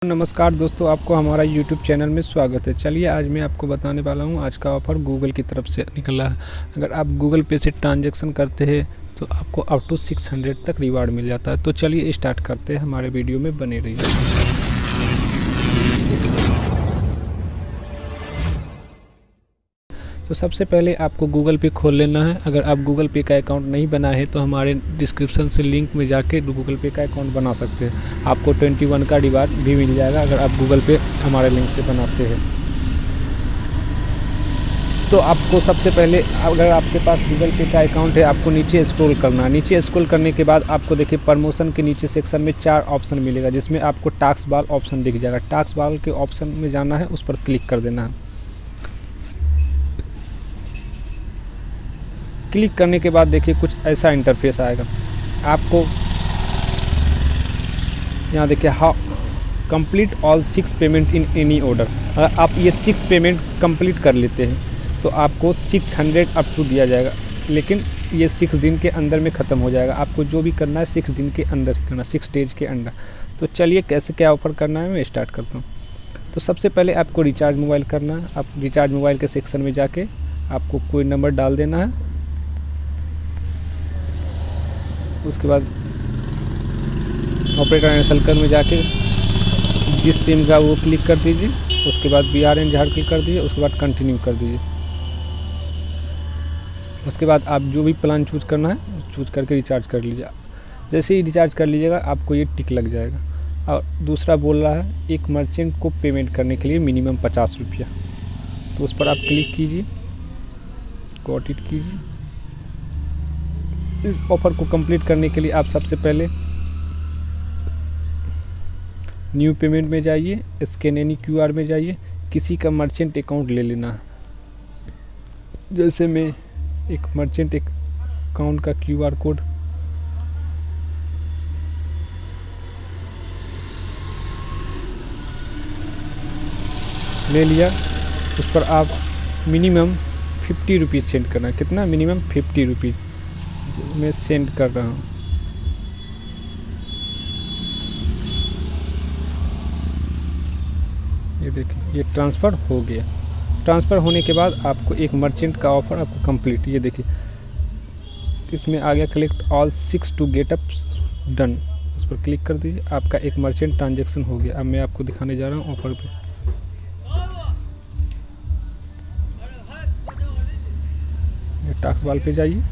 नमस्कार दोस्तों, आपको हमारा YouTube चैनल में स्वागत है। चलिए आज मैं आपको बताने वाला हूँ आज का ऑफ़र गूगल की तरफ से निकला है। अगर आप गूगल पे से ट्रांजैक्शन करते हैं तो आपको अप टू 600 तक रिवार्ड मिल जाता है। तो चलिए स्टार्ट करते हैं, हमारे वीडियो में बने रहिए। तो सबसे पहले आपको गूगल पे खोल लेना है। अगर आप गूगल पे का अकाउंट नहीं बना है तो हमारे डिस्क्रिप्शन से लिंक में जाके गूगल पे का अकाउंट बना सकते हैं। आपको 21 का रिवार्ड भी मिल जाएगा अगर आप गूगल पे हमारे लिंक से बनाते हैं। तो आपको सबसे पहले, अगर आपके पास गूगल पे का अकाउंट है, आपको नीचे स्क्रॉल करना है। नीचे स्क्रॉल करने के बाद आपको देखिए प्रमोशन के नीचे सेक्शन में 4 ऑप्शन मिलेगा, जिसमें आपको टास्क बार ऑप्शन दिख जाएगा। टास्क बार के ऑप्शन में जाना है, उस पर क्लिक कर देना है। क्लिक करने के बाद देखिए कुछ ऐसा इंटरफेस आएगा। आपको यहाँ देखिए how complete all 6 payment in any order. अगर आप ये 6 पेमेंट कंप्लीट कर लेते हैं तो आपको 600 अप टू दिया जाएगा, लेकिन ये 6 दिन के अंदर में ख़त्म हो जाएगा। आपको जो भी करना है 6 दिन के अंदर ही करना, 6 डेज के अंदर। तो चलिए कैसे क्या ऑफ़र करना है मैं स्टार्ट करता हूँ। तो सबसे पहले आपको रिचार्ज मोबाइल करना है। आप रिचार्ज मोबाइल के सेक्शन में जाके आपको कोई नंबर डाल देना है। उसके बाद ऑपरेटर एंड सर्कल में जाके जिस सिम का वो क्लिक कर दीजिए। उसके बाद BRN झाड़ क्लिक कर दीजिए। उसके बाद कंटिन्यू कर दीजिए। उसके बाद आप जो भी प्लान चूज करना है चूज करके रिचार्ज कर लीजिए। जैसे ही रिचार्ज कर लीजिएगा आपको ये टिक लग जाएगा। और दूसरा बोल रहा है एक मर्चेंट को पेमेंट करने के लिए मिनिमम 50 रुपया। तो उस पर आप क्लिक कीजिए, गॉट इट कीजिए। इस ऑफ़र को कंप्लीट करने के लिए आप सबसे पहले न्यू पेमेंट में जाइए, स्कैन एनी QR में जाइए, किसी का मर्चेंट अकाउंट ले लेना है। जैसे मैं एक मर्चेंट अकाउंट का QR कोड ले लिया। उस पर आप मिनिमम 50 रुपीज़ सेंड करना है। कितना? मिनिमम 50 रुपीज़ मैं सेंड कर रहा हूँ। ये देखिए ये ट्रांसफ़र हो गया। ट्रांसफ़र होने के बाद आपको एक मर्चेंट का ऑफ़र आपको कंप्लीट, ये देखिए इसमें आ गया collect all 6 to get ups done. उस पर क्लिक कर दीजिए। आपका एक मर्चेंट ट्रांजैक्शन हो गया। अब मैं आपको दिखाने जा रहा हूँ ऑफ़र पे। टास्क बार पे जाइए,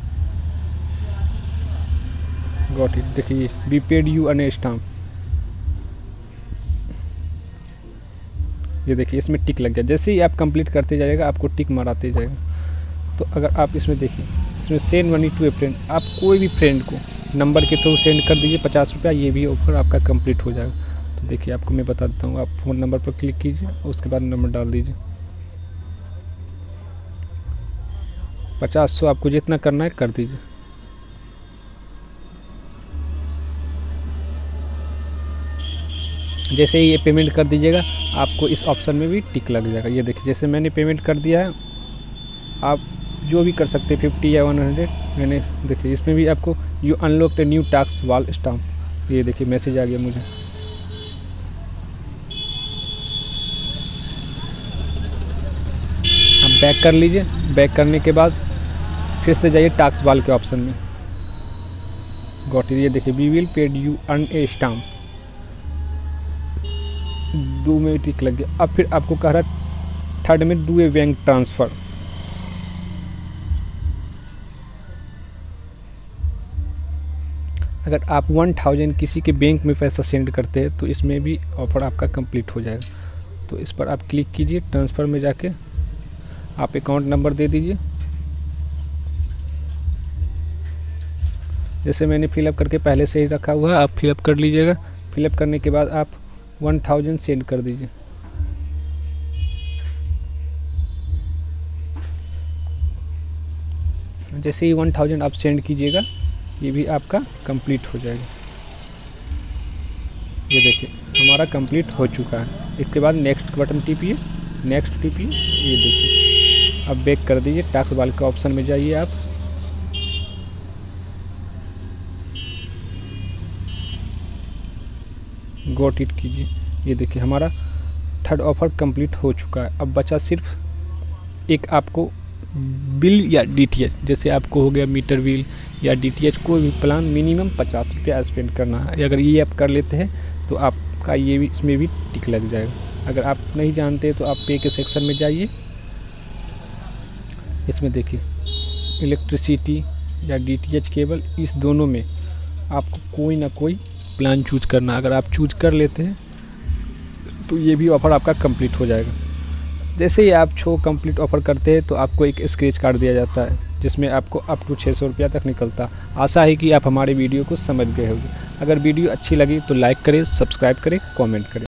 गॉट इट। देखिए we paid you an stamp. ये देखिए इसमें टिक लग गया। जैसे ही आप कंप्लीट करते जाइएगा आपको टिक मारते जाएगा। तो अगर आप इसमें देखिए, इसमें send money to a friend, आप कोई भी फ्रेंड को नंबर के थ्रू सेंड कर दीजिए 50 रुपया। ये भी ऑफर आपका कंप्लीट हो जाएगा। तो देखिए आपको मैं बता देता हूँ। आप फ़ोन नंबर पर क्लिक कीजिए, उसके बाद नंबर डाल दीजिए। 50 आपको जितना करना है कर दीजिए। जैसे ही ये पेमेंट कर दीजिएगा आपको इस ऑप्शन में भी टिक लग जाएगा। ये देखिए जैसे मैंने पेमेंट कर दिया है, आप जो भी कर सकते हैं 50 या 100। मैंने देखिए इसमें भी आपको you unlock the new task wall stamp. ये देखिए मैसेज आ गया मुझे। आप बैक कर लीजिए। बैक करने के बाद फिर से जाइए टास्क वाल के ऑप्शन में, गॉट इट। ये देखिए we will paid you an a stamp. 2 में टिक लग गया। अब फिर आपको कह रहा है 3rd में डू ए बैंक ट्रांसफ़र। अगर आप 1000 किसी के बैंक में पैसा सेंड करते हैं तो इसमें भी ऑफ़र आपका कंप्लीट हो जाएगा। तो इस पर आप क्लिक कीजिए। ट्रांसफ़र में जाके आप अकाउंट नंबर दे दीजिए। जैसे मैंने फिलअप करके पहले से ही रखा हुआ है, आप फिलअप कर लीजिएगा। फिलअप करने के बाद आप 1000 सेंड कर दीजिए। जैसे ही 1000 आप सेंड कीजिएगा ये भी आपका कंप्लीट हो जाएगा। ये देखिए हमारा कंप्लीट हो चुका है। इसके बाद नेक्स्ट बटन टिपिए, नेक्स्ट टिपिए। ये देखिए अब बैक कर दीजिए। टास्क बार के ऑप्शन में जाइए, आप गॉट इट कीजिए। ये देखिए हमारा थर्ड ऑफ़र कंप्लीट हो चुका है। अब बचा सिर्फ एक आपको बिल या DTH, जैसे आपको हो गया मीटर बिल या DTH कोई भी प्लान मिनिमम 50 रुपया स्पेंड करना है। अगर ये आप कर लेते हैं तो आपका ये भी इसमें भी टिक लग जाएगा। अगर आप नहीं जानते तो आप पे के सेक्शन में जाइए, इसमें देखिए इलेक्ट्रिसिटी या DTH केबल, इस दोनों में आपको कोई ना कोई प्लान चूज करना। अगर आप चूज कर लेते हैं तो ये भी ऑफ़र आपका कंप्लीट हो जाएगा। जैसे ही आप शो कंप्लीट ऑफ़र करते हैं तो आपको एक स्क्रैच कार्ड दिया जाता है जिसमें आपको अप टू 600 रुपया तक निकलता। आशा है कि आप हमारे वीडियो को समझ गए होंगे। अगर वीडियो अच्छी लगी तो लाइक करें, सब्सक्राइब करें, कमेंट करें।